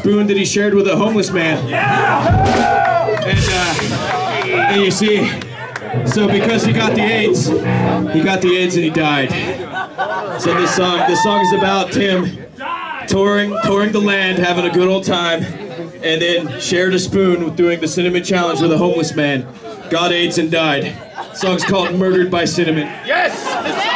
spoon that he shared with a homeless man. Yeah! And you see, so because he got the AIDS and he died. So this song is about Tim touring the land, having a good old time, and then shared a spoon with doing the cinnamon challenge with a homeless man. Got AIDS and died. The song's called Murdered by Cinnamon. Yes!